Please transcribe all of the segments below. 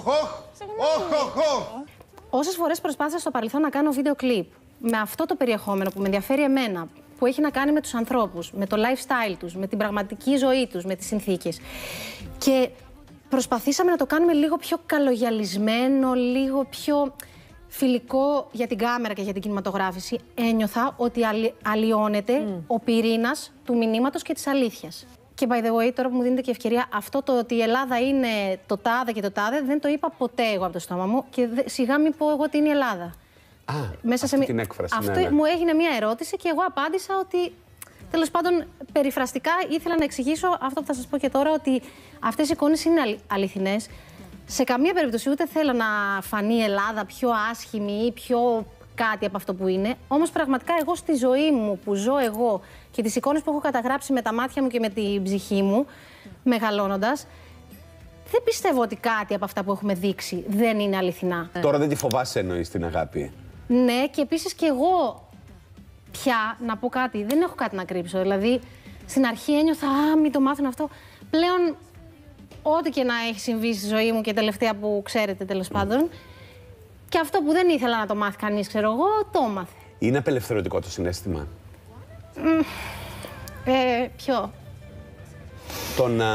Όσες φορές προσπάθησα στο παρελθόν να κάνω βίντεο κλιπ με αυτό το περιεχόμενο που με ενδιαφέρει εμένα, που έχει να κάνει με τους ανθρώπους, με το lifestyle τους, με την πραγματική ζωή τους, με τις συνθήκες. Και προσπαθήσαμε να το κάνουμε λίγο πιο καλογιαλισμένο, λίγο πιο φιλικό για την κάμερα και για την κινηματογράφηση. Ένιωθα ότι αλλοιώνεται ο πυρήνας του μηνύματος και της αλήθειας. Και by the way, τώρα που μου δίνετε και ευκαιρία, αυτό το ότι η Ελλάδα είναι το τάδε και το τάδε, δεν το είπα ποτέ εγώ από το στόμα μου και σιγά μην πω εγώ ότι είναι η Ελλάδα. Μέσα σε την έκφραση. Αυτό μου έγινε μια ερώτηση και εγώ απάντησα ότι, τέλος πάντων, περιφραστικά ήθελα να εξηγήσω αυτό που θα σας πω και τώρα, ότι αυτές οι εικόνες είναι αληθινές. Σε καμία περίπτωση ούτε θέλω να φανεί η Ελλάδα πιο άσχημη ή πιο κάτι από αυτό που είναι. Όμως πραγματικά εγώ στη ζωή μου που ζω εγώ και τις εικόνες που έχω καταγράψει με τα μάτια μου και με την ψυχή μου, μεγαλώνοντας, δεν πιστεύω ότι κάτι από αυτά που έχουμε δείξει δεν είναι αληθινά. Τώρα δεν τη φοβάσαι, εννοείς, την αγάπη? Ναι, και επίσης και εγώ πια, να πω κάτι, δεν έχω κάτι να κρύψω. Δηλαδή, στην αρχή ένιωθα, μην το μάθουν αυτό. Πλέον, ό,τι και να έχει συμβεί στη ζωή μου και τελευταία που ξέρετε, τέλος πάντων, και αυτό που δεν ήθελα να το μάθει κανείς, ξέρω εγώ, το μάθε. Είναι απελευθερωτικό το συναίσθημα? Ποιο? Το να...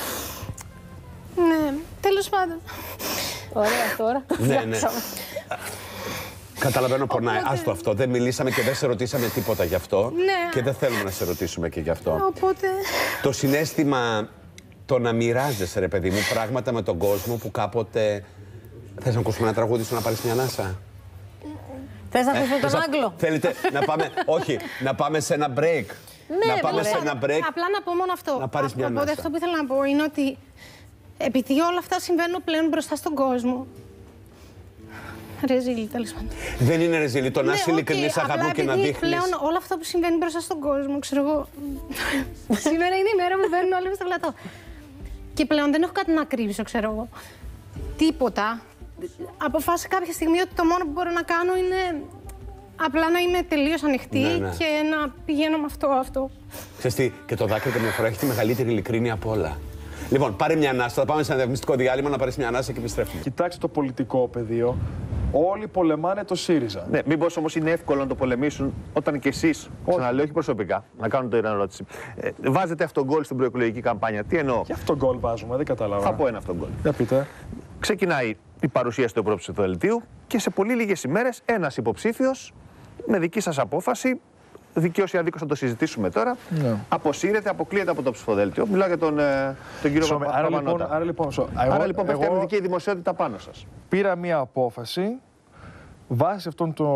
Ναι, τέλος πάντων. Ωραία τώρα. Ναι. Καταλαβαίνω, πονάει. Άστο αυτό. Δεν μιλήσαμε και δεν σε ρωτήσαμε τίποτα γι' αυτό. Ναι. Και δεν θέλουμε να σε ρωτήσουμε και γι' αυτό. Οπότε... Το συναίσθημα, το να μοιράζεσαι, ρε παιδί μου, πράγματα με τον κόσμο που κάποτε... Θες να ακούσουμε ένα τραγούδι σου να πάρεις μια ανάσα? Θες να ακούσουμε τον Άγγλο? Θέλετε να πάμε... Όχι, να πάμε σε ένα break. Ναι, να πάμε σε ένα break. Απλά να πω μόνο αυτό. Να πάρεις μια ανάσα. Οπότε αυτό που ήθελα να πω είναι ότι επειδή όλα αυτά συμβαίνουν πλέον μπροστά στον κόσμο. Ρεζίλη, τέλος πάντων. Δεν είναι ρεζίλη. Το να είσαι ειλικρινής, αγαπού και να δείχνεις. Πλέον όλο αυτό που συμβαίνει μπροστά στον κόσμο, ξέρω εγώ. Σήμερα είναι η μέρα που μπαίνουν όλοι στο πλατό. Και πλέον δεν έχω κάτι να κρύψω, ξέρω εγώ. Τίποτα. Αποφάσισα κάποια στιγμή ότι το μόνο που μπορώ να κάνω είναι απλά να είμαι τελείως ανοιχτή και να πηγαίνω με αυτό. Ξέρεις τι, και το δάκρυ καμιά φορά έχει τη μεγαλύτερη ειλικρίνεια από όλα. Λοιπόν, πάρε μια ανάσα. Θα πάμε σε ένα διαφημιστικό διάλειμμα να πάρεις μια ανάσα και επιστρέφουμε. Κοιτάξτε το πολιτικό πεδίο. Όλοι πολεμάνε το ΣΥΡΙΖΑ. Ναι, μήπως όμως είναι εύκολο να το πολεμήσουν όταν κι εσείς, ξαναλέω, όχι προσωπικά, να κάνω την ερώτηση. Βάζετε αυτόν γκολ στην προεκλογική καμπάνια. Τι εννοώ? Και αυτόν γκολ βάζουμε, δεν κατάλαβα. Θα πω ένα αυτόν γκολ. Για πείτε. Ξεκινάει η παρουσίαση του πρώτου ψηφοδελτίου και σε πολύ λίγες ημέρες ένας υποψήφιος, με δική σας απόφαση, δικαίως ή αδίκως θα το συζητήσουμε τώρα, αποσύρεται, αποκλείεται από το ψηφοδέλτιο. Μιλάω για τον κύριο Παπανότα. Άρα λοιπόν πέφτει αρνητική η δημοσιότητα πάνω σας. Πήρα μία απόφαση βάσει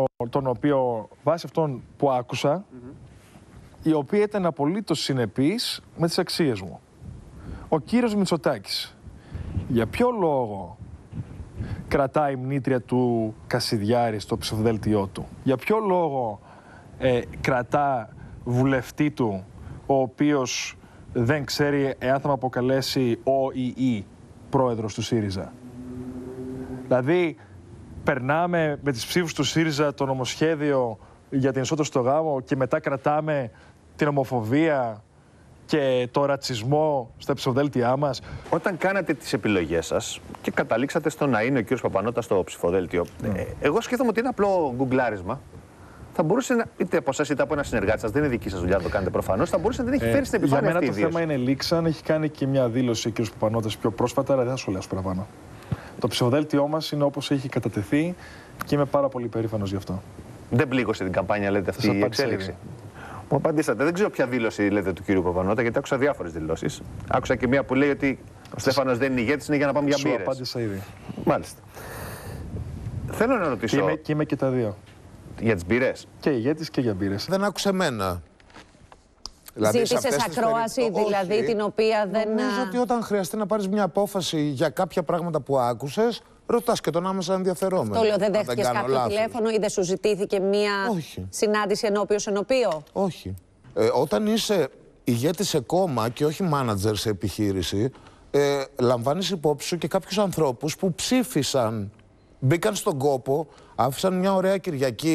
αυτών που άκουσα, η οποία ήταν απολύτως συνεπής με τις αξίες μου. Ο κύριος Μητσοτάκης, για ποιο λόγο κρατάει μνήτρια του Κασιδιάρη στο ψηφοδέλτιό του? Για ποιο λόγο κρατά βουλευτή του, ο οποίος δεν ξέρει εάν θα με αποκαλέσει ο ή η πρόεδρος του ΣΥΡΙΖΑ? Δηλαδή, περνάμε με τις ψήφους του ΣΥΡΙΖΑ το νομοσχέδιο για την ισότητα στο γάμο και μετά κρατάμε την ομοφοβία και το ρατσισμό στα ψηφοδέλτια μας. Όταν κάνατε τις επιλογές σας και καταλήξατε στο να είναι ο κύριος Παπανότα στο ψηφοδέλτιο, εγώ σκέφτομαι ότι είναι απλό γκουγκλάρισμα. Θα μπορούσε να, είτε από εσάς είτε από ένα συνεργάτη σας, δεν είναι δική σας δουλειά να το κάνετε προφανώς, θα μπορούσε να την έχει φέρει στην επιφάνεια. Για μένα το θέμα είναι λήξαν. Έχει κάνει και μια δήλωση ο κ. Παπανώτας πιο πρόσφατα, αλλά δεν θα σχολιάσω παραπάνω. Το ψηφοδέλτιό μας είναι όπως έχει κατατεθεί και είμαι πάρα πολύ περήφανος γι' αυτό. Δεν πλήγωσε την καμπάνια, λέτε, αυτή η εξέλιξη? Μου απαντήσατε. Δεν ξέρω ποια δήλωση λέτε του κ. Παπανότα, γιατί άκουσα διάφορες δηλώσεις. Άκουσα και μία που λέει ότι ο Στέφανος δεν είναι ηγέτης, είναι για να πάμε για μπύρες. Σου απάντησα ήδη. Μάλιστα. Θέλω να ρωτήσω. Και είμαι και τα δύο. Για τις μπύρες. Και ηγέτης και για μπύρες. Δεν άκουσε εμένα. Δηλαδή, ζήτησες ακρόαση, δηλαδή, την οποία δεν... Νομίζω ότι όταν χρειαστεί να πάρεις μια απόφαση για κάποια πράγματα που άκουσες, ρωτάς και τον άμεσα ενδιαφερόμενο. Το λέω, δεν δέχτηκες κάποιο τηλέφωνο ή δεν σου ζητήθηκε μια συνάντηση ενώπιος ενώπιο? Όχι. Όταν είσαι ηγέτης σε κόμμα και όχι μάνατζερ σε επιχείρηση, λαμβάνεις υπόψη σου και κάποιους ανθρώπους που ψήφισαν, μπήκαν στον κόπο, άφησαν μια ωραία Κυριακή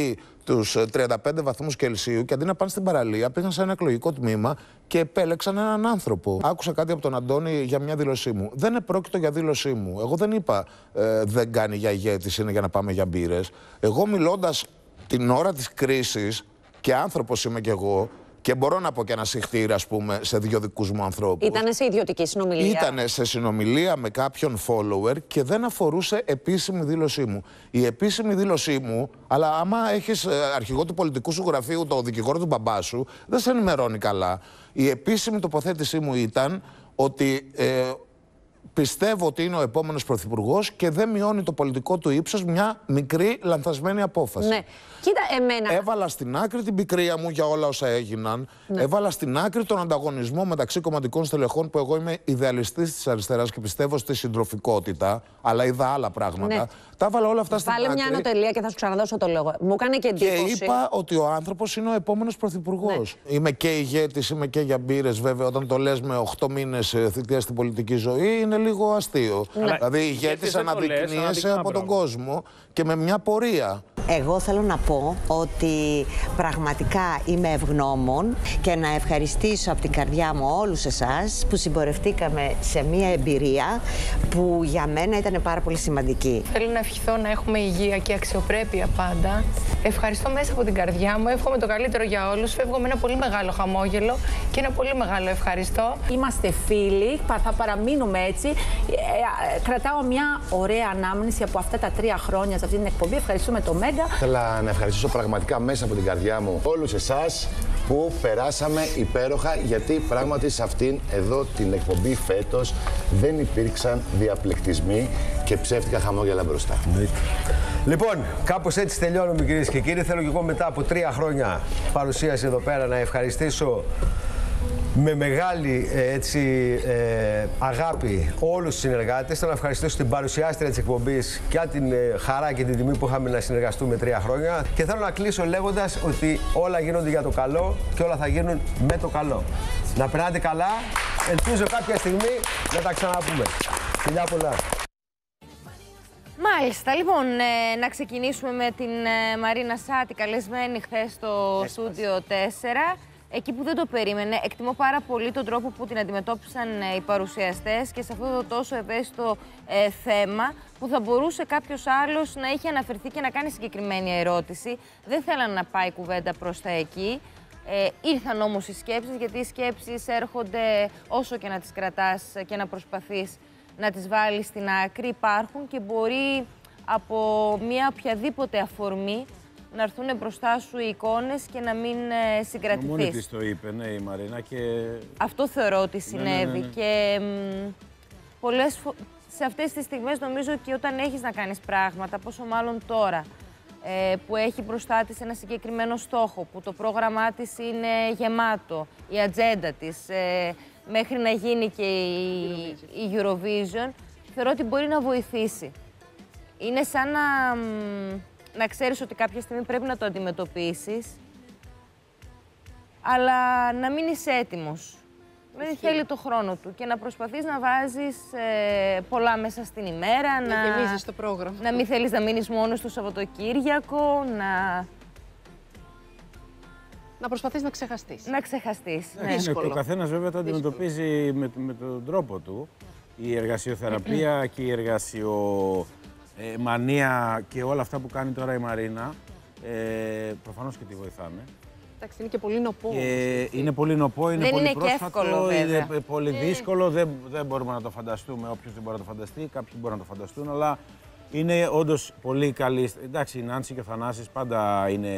τους 35 βαθμούς Κελσίου και αντί να πάνε στην παραλία, πήγαν σε ένα εκλογικό τμήμα και επέλεξαν έναν άνθρωπο. Άκουσα κάτι από τον Αντώνη για μια δήλωσή μου. Δεν επρόκειτο για δήλωσή μου. Εγώ δεν είπα δεν κάνει για ηγέτης, είναι για να πάμε για μπύρες. Εγώ μιλώντας την ώρα της κρίσης, και άνθρωπος είμαι κι εγώ, και μπορώ να πω και ένα συχτήρι, ας πούμε, σε 2 δικούς μου ανθρώπους. Ήτανε σε ιδιωτική συνομιλία. Ήτανε σε συνομιλία με κάποιον follower και δεν αφορούσε επίσημη δήλωσή μου. Η επίσημη δήλωσή μου, αλλά άμα έχεις αρχηγό του πολιτικού σου γραφείου, το δικηγόρο του μπαμπά σου, δεν σε ενημερώνει καλά. Η επίσημη τοποθέτησή μου ήταν ότι πιστεύω ότι είναι ο επόμενος πρωθυπουργός και δεν μειώνει το πολιτικό του ύψος μια μικρή λανθασμένη απόφαση. Ναι. Κοίτα, εμένα. Έβαλα στην άκρη την πικρία μου για όλα όσα έγιναν. Ναι. Έβαλα στην άκρη τον ανταγωνισμό μεταξύ κομματικών στελεχών, που εγώ είμαι ιδεαλιστής της αριστεράς και πιστεύω στη συντροφικότητα, αλλά είδα άλλα πράγματα. Ναι. Τα έβαλα όλα αυτά στην άκρη. Βάλε μια ανωτελεία και θα σου ξαναδώσω το λόγο. Μου έκανε και εντύπωση. Και είπα ότι ο άνθρωπος είναι ο επόμενος πρωθυπουργός. Ναι. Είμαι και ηγέτης, είμαι και για μπύρες, βέβαια. Όταν το λες με 8 μήνες θητεία στην πολιτική ζωή, είναι λίγο αστείο. Ναι. Δηλαδή, ηγέτης αναδεικνύεσαι από τον κόσμο και με μια πορεία. Εγώ θέλω να πω ότι πραγματικά είμαι ευγνώμων και να ευχαριστήσω από την καρδιά μου όλους εσάς που συμπορευτήκαμε σε μια εμπειρία που για μένα ήταν πάρα πολύ σημαντική. Θέλω να ευχηθώ να έχουμε υγεία και αξιοπρέπεια πάντα. Ευχαριστώ μέσα από την καρδιά μου, εύχομαι το καλύτερο για όλους. Φεύγω με ένα πολύ μεγάλο χαμόγελο και ένα πολύ μεγάλο ευχαριστώ. Είμαστε φίλοι, θα παραμείνουμε έτσι. Κρατάω μια ωραία ανάμνηση από αυτά τα 3 χρόνια σε αυτή την εκπομπή. Ευχαριστούμε το Μέγκα. Θέλω να ευχαριστήσω πραγματικά μέσα από την καρδιά μου όλους εσάς που περάσαμε υπέροχα, γιατί πράγματι σε αυτήν εδώ την εκπομπή φέτος δεν υπήρξαν διαπληκτισμοί και ψεύτικα χαμόγελα μπροστά. Λοιπόν, κάπως έτσι τελειώνουμε, κυρίες και κύριοι. Θέλω και εγώ μετά από 3 χρόνια παρουσίαση εδώ πέρα να ευχαριστήσω με μεγάλη αγάπη όλους τους συνεργάτες. Θέλω να ευχαριστήσω την παρουσιάστρια της εκπομπής για την χαρά και την τιμή που είχαμε να συνεργαστούμε 3 χρόνια. Και θέλω να κλείσω λέγοντας ότι όλα γίνονται για το καλό και όλα θα γίνουν με το καλό. Να περνάτε καλά. Ελπίζω κάποια στιγμή να τα ξαναπούμε. Φιλιά πολλά. Μάλιστα, λοιπόν, να ξεκινήσουμε με την Μαρίνα Σάτη, καλεσμένη χθες στο Στούντιο 4. Εκεί που δεν το περίμενε. Εκτιμώ πάρα πολύ τον τρόπο που την αντιμετώπισαν οι παρουσιαστές και σε αυτό το τόσο ευαίσθητο θέμα, που θα μπορούσε κάποιος άλλος να είχε αναφερθεί και να κάνει συγκεκριμένη ερώτηση. Δεν θέλανε να πάει κουβέντα προς τα εκεί. Ήρθαν όμως οι σκέψεις, γιατί οι σκέψεις έρχονται όσο και να τις κρατάς και να προσπαθείς να τις βάλεις στην άκρη. Υπάρχουν και μπορεί από μια οποιαδήποτε αφορμή να έρθουν μπροστά σου οι εικόνες και να μην συγκρατηθείς. Μόνη της το είπε, ναι, η Μαρίνα, και... Αυτό θεωρώ ότι συνέβη. Ναι. Και σε αυτές τις στιγμές νομίζω και όταν έχεις να κάνεις πράγματα, πόσο μάλλον τώρα, που έχει μπροστά της ένα συγκεκριμένο στόχο, που το πρόγραμμά της είναι γεμάτο, η ατζέντα της, μέχρι να γίνει και η Eurovision, θεωρώ ότι μπορεί να βοηθήσει. Είναι σαν να ξέρεις ότι κάποια στιγμή πρέπει να το αντιμετωπίσεις, αλλά να μην είσαι έτοιμος. Δηλαδή θέλει το χρόνο του και να προσπαθείς να βάζεις πολλά μέσα στην ημέρα, να γεμίζεις το πρόγραμμα. Να μην θέλεις να μείνεις μόνος το Σαββατοκύριακο, να προσπαθείς να ξεχαστείς. Να ξεχαστείς, ναι. Ναι, ο καθένας βέβαια το αντιμετωπίζει με τον τρόπο του. Η εργασιοθεραπεία και η μανία και όλα αυτά που κάνει τώρα η Μαρίνα, προφανώς και τη βοηθάνε. Εντάξει, είναι και πολύ νοπό. Είναι πολύ νοπό, είναι πολύ πρόσφατο, εύκολο, είναι πολύ δύσκολο, δεν μπορούμε να το φανταστούμε, όποιος δεν μπορεί να το φανταστεί, κάποιοι μπορούν να το φανταστούν, αλλά είναι όντως πολύ καλή. Εντάξει, η Νάνση και ο Θανάσης πάντα είναι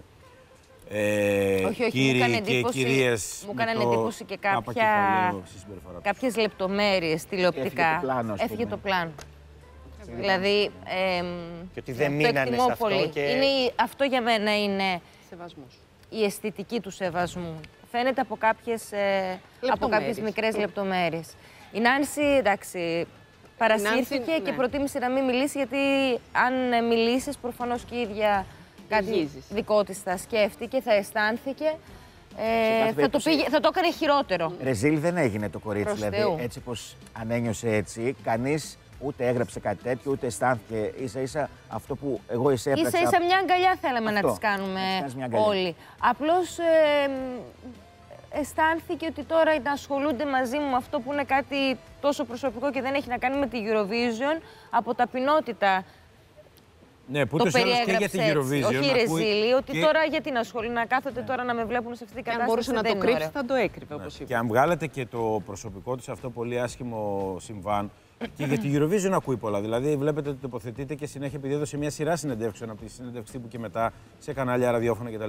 κύριοι και κυρίες. Μου έκαναν εντύπωση και κάποιες λεπτομέρειες τηλεοπτικά. Έφυγε το πλάνο. Δηλαδή, και ότι δεν μείνανε σε αυτό. Αυτό για μένα είναι σεβασμός. Η αισθητική του σεβασμού. Φαίνεται από κάποιες μικρές λεπτομέρειες. Η Νάνση, εντάξει, παρασύρθηκε και προτίμησε να μην μιλήσει, γιατί αν μιλήσεις, προφανώς και η ίδια κάτι δικό της θα σκέφτηκε, θα αισθάνθηκε. Θα το έκανε χειρότερο. Ρεζίλ δεν έγινε το κορίτσι, δηλαδή, έτσι πως αν ένιωσε έτσι, κανείς ούτε έγραψε κάτι τέτοιο, ούτε αισθάνθηκε. Ίσα-ίσα αυτό που εγώ εισέπραξα. Ίσα-ίσα μια αγκαλιά θέλαμε να τις κάνουμε όλοι. Απλώς αισθάνθηκε ότι τώρα να ασχολούνται μαζί μου με αυτό που είναι κάτι τόσο προσωπικό και δεν έχει να κάνει με τη Eurovision, από ταπεινότητα. Ναι, που το περιέγραψε και για την Eurovision. Όχι ρεζίλη, ότι τώρα γιατί να ασχολούν, να κάθονται τώρα να με βλέπουν σε αυτή την κατάσταση. Αν μπορούσε να το κρύψει, θα το έκρυβε, όπως είπε. Και αν βγάλετε και το προσωπικό της αυτό πολύ άσχημο συμβάν, και για την Eurovision ακούει πολλά. Δηλαδή, βλέπετε ότι τοποθετείται και συνέχεια, επειδή έδωσε μια σειρά συνεντεύξεων από τη συνέντευξη τύπου και μετά σε κανάλια, ραδιόφωνα κτλ.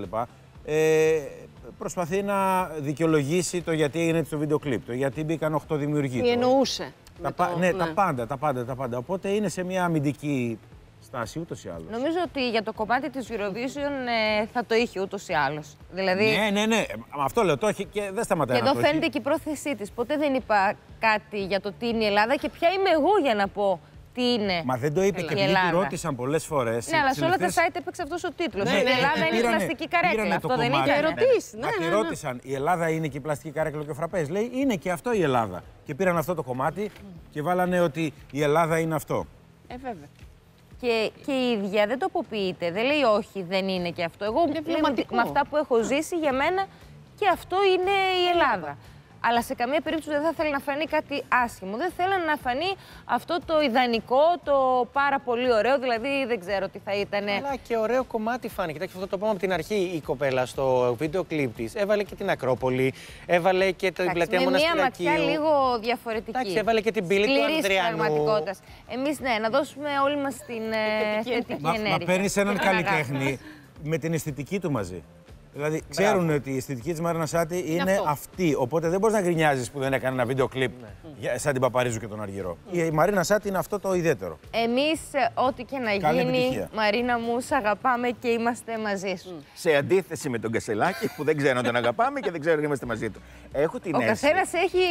Προσπαθεί να δικαιολογήσει το γιατί έγινε στο βίντεο κλιπ, το γιατί μπήκαν 8 δημιουργοί. Τι εννοούσε. Ναι, τα πάντα. Οπότε είναι σε μια αμυντική στάση ούτως ή άλλως. Νομίζω ότι για το κομμάτι της Eurovision θα το είχε ούτως ή άλλως. Δηλαδή... Ναι. Αυτό λέω, το έχει και δεν σταματάει. Και εδώ φαίνεται και η πρόθεσή της. Ποτέ δεν είπα κάτι για το τι είναι η Ελλάδα και ποια είμαι εγώ για να πω τι είναι. Μα δεν το είπε και επειδή τη ρώτησαν πολλές φορές. Ναι, αλλά σε όλα τα site έπαιξε αυτός ο τίτλος. Η Ελλάδα είναι η πλαστική καρέκλα. Αυτό δεν ήταν. Μα τη ρώτησαν, η Ελλάδα είναι και η πλαστική καρέκλα και ο φραπές. Λέει, είναι και αυτό η Ελλάδα. Και πήραν αυτό το κομμάτι και βάλανε ότι η Ελλάδα είναι αυτό. Βέβαια. Και η ίδια δεν τοποποιείται. Δεν λέει όχι, δεν είναι και αυτό. Εγώ με αυτά που έχω ζήσει, για μένα και αυτό είναι η Ελλάδα. Αλλά σε καμία περίπτωση δεν θα ήθελα να φανεί κάτι άσχημο. Δεν θέλω να φανεί αυτό το ιδανικό, το πάρα πολύ ωραίο, δηλαδή δεν ξέρω τι θα ήταν. Αλλά και ωραίο κομμάτι φάνηκε. Κοιτάξτε, αυτό το πάμε από την αρχή η κοπέλα στο βίντεο κλιπ της. Έβαλε και την Ακρόπολη, έβαλε και την πλατεία Μοναστηρακίου. Με μια ματιά λίγο διαφορετική. Εντάξει, έβαλε και την πύλη του Ανδριανού. Πραγματικότητας. Εμείς να δώσουμε όλοι μας την θετική ενέργεια. Μα παίρνεις έναν καλλιτέχνη με την αισθητική του μαζί. Δηλαδή, ξέρουν ότι η αισθητική της Μαρίνα Σάτι είναι αυτή. Οπότε δεν μπορείς να γκρινιάζεις που δεν έκανε ένα βίντεο κλιπ σαν την Παπαρίζου και τον Αργυρό. Η Μαρίνα Σάτι είναι αυτό το ιδιαίτερο. Εμείς, ό,τι και να γίνει, Μαρίνα μου, σ' αγαπάμε και είμαστε μαζί σου. Σε αντίθεση με τον Κασελάκη που δεν ξέρω να τον αγαπάμε και δεν ξέρω να είμαστε μαζί του. Έχω την αίσθηση. Ο καθένας έχει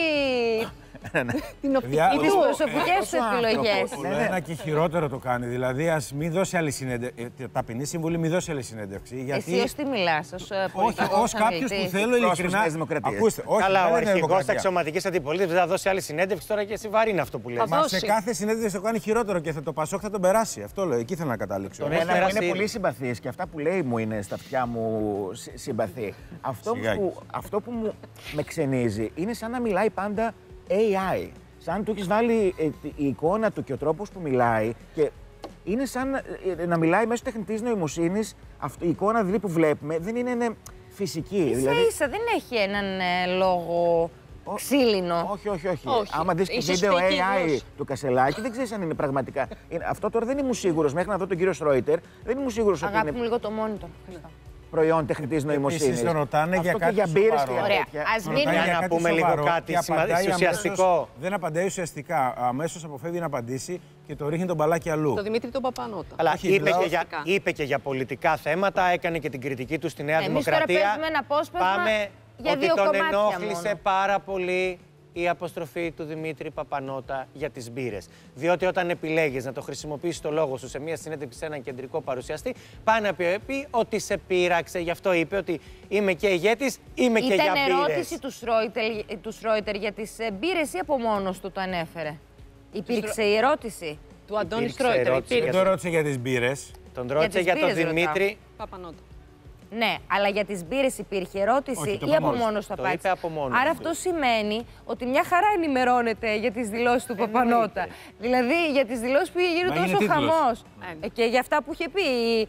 την οπτική τις προσωπικές του επιλογές. Ένα και χειρότερο το κάνει. Δηλαδή, ας μην δώσει άλλη συνέντευξη. Ταπεινή συμβουλή, μην δώσει άλλη συνέντευξη. Εσύ ως τι μιλάς, ως κάποιος που θέλω ειλικρινά. Ακούστε, καλά, ο αρχηγός αξιωματικής αντιπολίτευσης θα δώσει άλλη συνέντευξη τώρα και εσύ βαρύνει αυτό που λες. Μα σε κάθε συνέντευξη το κάνει χειρότερο και το Πασόκ θα τον περάσει. Αυτό λέω, εκεί θέλω να καταλήξω. Εμένα είναι πολύ συμπαθής και αυτά που λέει μου είναι στα αυτιά μου συμπαθή. Αυτό που με ξενίζει είναι σαν να μιλάει πάντα AI. Σαν του έχεις βάλει η εικόνα του και ο τρόπος που μιλάει και είναι σαν να μιλάει μέσω τεχνητής νοημοσύνης. Η εικόνα δηλαδή που βλέπουμε δεν είναι φυσική. Ίσα-ίσα δεν έχει έναν λόγο ξύλινο. Όχι. Άμα δεις το βίντεο AI του Κασελάκη, δεν ξέρεις αν είναι πραγματικά. Αυτό τώρα δεν ήμουν σίγουρος μέχρι να δω τον κύριο Στρόιτερ. Δεν ήμουν σίγουρος ότι είναι. Αγάπη μου λίγο το monitor. Προϊόν τεχνητής νοημοσύνης. Εσείς τον ρωτάνε για κάτι για μπύρες σοβαρό. Ωραία. Ας μην να πούμε λίγο κάτι ουσιαστικό. Δεν απαντάει ουσιαστικά. Αμέσως αποφεύγει να απαντήσει και το ρίχνει τον μπαλάκι αλλού. Το Δημήτρη τον Παπανότα. Αλλά είπε και για πολιτικά θέματα, έκανε και την κριτική του στη Νέα Δημοκρατία. Εμείς τώρα παίζουμε ένα απόσπασμα για δύο κομμάτια τον ενόχλησε πάρα πολύ η αποστροφή του Δημήτρη Παπανότα για τις μπύρες. Διότι όταν επιλέγεις να το χρησιμοποιήσεις το λόγο σου σε μια συνέντευξη σε έναν κεντρικό παρουσιαστή, πάει να πει ότι σε πείραξε. Γι' αυτό είπε ότι είμαι και ηγέτης, είμαι και για μπύρες. Ήταν ερώτηση του Σρόιτερ για τις μπύρες ή από μόνος του το ανέφερε? Υπήρξε η ερώτηση. Του Αντώνη Στρόιτερ. Δεν το ρώτησε για τις μπύρες. Τον ρώτησε για τον Δημήτρη Παπανότα. Ναι, αλλά για τις μπύρες υπήρχε ερώτηση ή από μόνος του απάντησε? Άρα αυτό σημαίνει ότι μια χαρά ενημερώνεται για τις δηλώσεις του Παπανότα. Δηλαδή για τις δηλώσεις που είχε γίνει τόσο χαμός. Και για αυτά που είχε πει.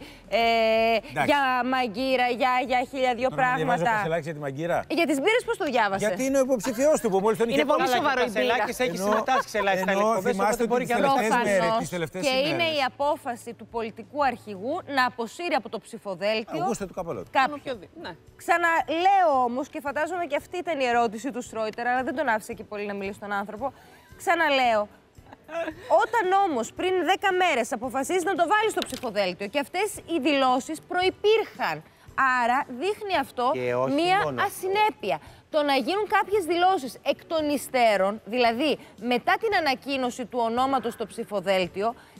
Για μαγκύρα, για χίλια πράγματα. Διαβάζει ο Κασελάκης για τη μαγκύρα. Για τις μπύρες πώς το διάβασε? Γιατί είναι ο υποψηφιός του που μόλις τον είχε πει. Είναι πολύ σοβαρό η μπύρα. Έχει συμμετάσχει σε live ενώ θυμάστε ότι τις τελευταίες και είναι η απόφαση του πολιτικού αρχηγού να αποσύρει από το ψηφοδέλτιο. Αυγούστα του Καπελώτη. Ξαναλέω όμως, και φαντάζομαι και αυτή ήταν η ερώτηση του Στρόιτερ, αλλά δεν τον άφησε και πολύ να μιλήσει στον άνθρωπο. Ξαναλέω. Όταν όμως πριν 10 μέρες αποφασίζει να το βάλει στο ψηφοδέλτιο και αυτές οι δηλώσεις προϋπήρχαν. Άρα δείχνει αυτό μία ασυνέπεια. Το να γίνουν κάποιες δηλώσεις εκ των υστέρων, δηλαδή μετά την ανακοίνωση του ονόματος στο ψηφοδέλτιο,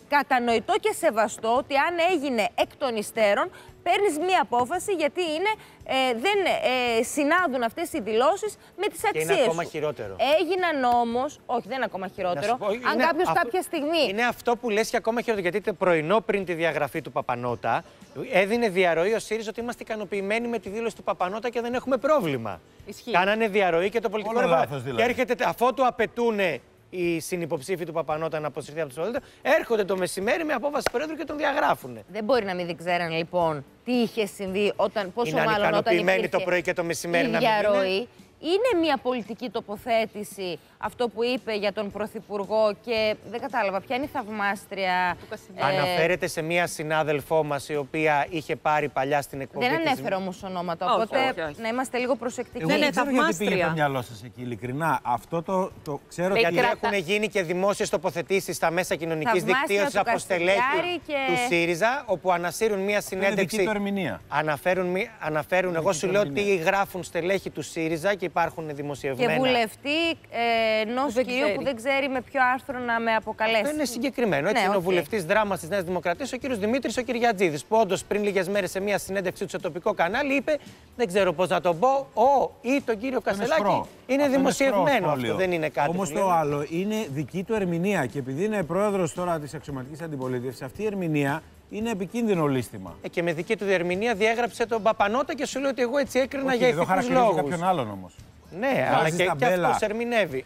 κατανοητό και σεβαστό ότι αν έγινε εκ των υστέρων, παίρνεις μία απόφαση γιατί δεν συνάδουν αυτές οι δηλώσεις με τις αξίες σου. Είναι ακόμα χειρότερο. Έγιναν όμως, όχι δεν είναι ακόμα χειρότερο, αν κάποιος κάποια στιγμή... Είναι αυτό που λες και ακόμα χειρότερο, γιατί πρωινό πριν τη διαγραφή του Παπανότα, έδινε διαρροή ο ΣΥΡΙΖΑ ότι είμαστε ικανοποιημένοι με τη δήλωση του Παπανότα και δεν έχουμε πρόβλημα. Ισχύει. Κάνανε διαρροή και το πολιτικό ρεπορτάζ. Και έρχεται, αφού το απαιτούν οι συνυποψήφοι του Παπανότα να αποσυρθεί από το Συμβούλιο, έρχονται το μεσημέρι με απόφαση Προέδρου και τον διαγράφουν. Δεν μπορεί να μην ξέραν λοιπόν τι είχε συμβεί πόσο μάλλον όταν ικανοποιημένοι το πρωί και το μεσημέρι να μην διαρροή. Είναι μια πολιτική τοποθέτηση αυτό που είπε για τον Πρωθυπουργό και δεν κατάλαβα ποια είναι η θαυμάστρια. Αναφέρεται σε μια συνάδελφό μας η οποία είχε πάρει παλιά στην εκπομπή. Δεν ανέφερε όμως ονόματα, οπότε να είμαστε λίγο προσεκτικοί. Εγώ δεν ξέρω γιατί πήγε το μυαλό σας εκεί, ειλικρινά. Αυτό το ξέρω. Γιατί έχουν γίνει και δημόσιες τοποθετήσεις στα μέσα κοινωνικής δικτύωσης από στελέχη του ΣΥΡΙΖΑ, όπου ανασύρουν μια συνέντευξη. Είναι δική του ερμηνεία. Αναφέρουν, εγώ σου λέω τι γράφουν στελέχη του ΣΥΡΙΖΑ και υπάρχουν δημοσιευμένα. Και βουλευτή ενός κυρίου που δεν ξέρει με ποιο άρθρο να με αποκαλέσει. Αυτό είναι συγκεκριμένο. Έτσι είναι ο βουλευτής δράμας της Νέας Δημοκρατίας, ο κύριος Δημήτρης ο Κυριατζίδης, που όντως πριν λίγες μέρες σε μια συνέντευξή του σε τοπικό κανάλι είπε: δεν ξέρω πώς να το πω, ή τον κύριο Κασελάκη. Είναι δημοσιευμένο αυτό, δεν είναι κάτι. Όμως το άλλο είναι δική του ερμηνεία. Και επειδή είναι πρόεδρος τώρα της αξιωματικής αντιπολίτευσης, αυτή η ερμηνεία είναι επικίνδυνο λύστημα. Και με δική του διερμηνία διέγραψε τον Παπανότα και σου λέει ότι εγώ έτσι έκρινα για ηθικούς λόγους. Κάποιον άλλον όμως. Ναι, αλλά και αυτός ερμηνεύει.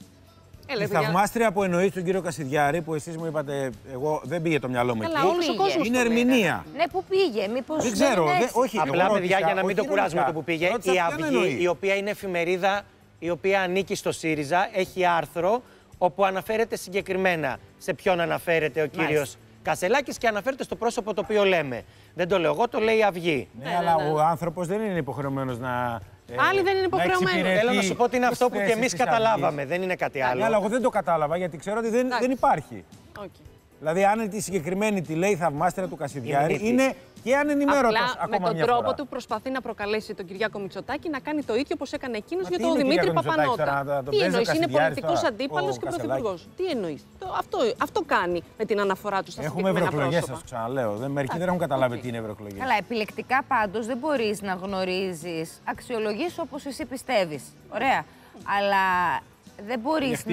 Η θαυμάστρια που εννοεί τον κύριο Κασιδιάρη, που εσείς μου είπατε, εγώ δεν πήγε το μυαλό μου εκεί. Είναι ερμηνεία. Ναι, πού πήγε, μήπως. Δεν ξέρω. Όχι, απλά παιδιά, για να μην το κουράζουμε το που πήγε. Η Αυγή, η οποία είναι εφημερίδα, η οποία ανήκει στο ΣΥΡΙΖΑ, έχει άρθρο όπου αναφέρεται συγκεκριμένα σε ποιον αναφέρεται ο κύριος Κασελάκης και αναφέρεται στο πρόσωπο το οποίο λέμε. Δεν το λέω εγώ, το λέει η Αυγή. Ναι, αλλά ο άνθρωπος δεν είναι υποχρεωμένος να. Άλλοι δεν είναι υποχρεωμένοι. Θέλω να σου πω ότι είναι αυτό που και εμείς καταλάβαμε, δεν είναι κάτι άλλο. Ναι, αλλά εγώ δεν το κατάλαβα γιατί ξέρω ότι δεν υπάρχει. Δηλαδή, αν τη συγκεκριμένη τη λέει θαυμάστρια του Κασιδιάρη, είναι και ανενημέρωτος ακόμα μια φορά. Με τον τρόπο του προσπαθεί να προκαλέσει τον Κυριάκο Μητσοτάκη να κάνει το ίδιο όπως έκανε εκείνος για τον Δημήτρη Παπανότα. Τι εννοείς, είναι πολιτικός αντίπαλος και πρωθυπουργός. Τι εννοείς, αυτό κάνει με την αναφορά του στα συγκεκριμένα πρόσωπα. Έχουμε ευρωεκλογές, σας το ξαναλέω. Μερικοί δεν έχουν καταλάβει τι είναι ευρωεκλογές. Καλά, επιλεκτικά πάντως δεν μπορείς να γνωρίζεις, αξιολογείς όπως εσύ πιστεύεις. Ωραία. Αλλά δεν μπορείς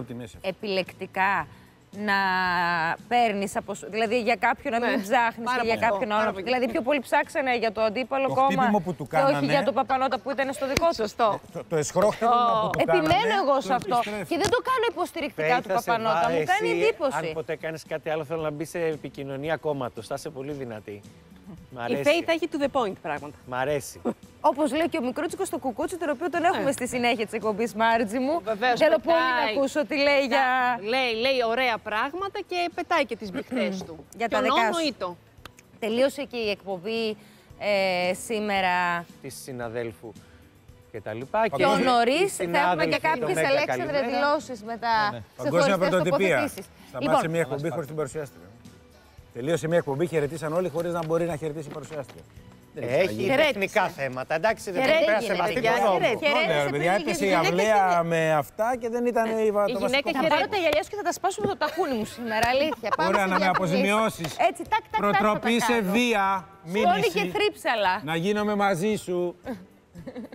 επιλεκτικά να παίρνεις δηλαδή για κάποιον να μην ψάχνεις και για κάποιον άλλο. Δηλαδή πιο πολύ ψάξανε για το αντίπαλο κόμμα και όχι για τον Παπανότα που ήταν στο δικό του. Σωστό. Το εσχρόχτυπημα που του κάνανε. Επιμένω εγώ σε αυτό και δεν το κάνω υποστηρικτικά του Παπανότα. Μου κάνει εντύπωση. Αν ποτέ κάνεις κάτι άλλο, θέλω να μπει σε επικοινωνία κόμματος. Θα είσαι πολύ δυνατή. Η Φέη θα έχει to the point πράγματα. Μ' αρέσει. Όπως λέει και ο Μικρούτσικος στο Κουκούτσι, τον οποίο τον έχουμε στη συνέχεια της εκπομπής Μάρτζη μου. Βεβαίως, θέλω πολύ να ακούσω τι λέει για. Λέει ωραία πράγματα και πετάει και τις μπιχτές του. Για τα δικά σου. Τελείωσε και η εκπομπή σήμερα. Της συναδέλφου και τα λοιπά. Πιο νωρίς θα έχουμε και κάποιες Αλέξανδρε δηλώσεις μετά. Παγκόσμια πρωτοτυπία. Σταμάτησε μια εκπομπή χωρίς την παρουσιάστρια. Τελείωσε μια εκπομπή, χαιρετήσαν όλοι χωρίς να μπορεί να χαιρετήσει η παρουσιάστρια. Έχει τεχνικά θέματα, εντάξει, δεν πρέπει να σεβαστεί τον νόμο. Παιδιά, έπεσε η αυλαία με αυτά και δεν ήταν το βασικό. Θα πάρω τα γυαλιά σου και θα τα σπάσω με το ταχούνι μου σήμερα, αλήθεια. Ωραία, να με αποζημιώσεις. Έτσι, τάκ. Προτροπή σε βία, μήνυση. Σκόνη και θρύψαλα. Να γίνομαι μαζί σου.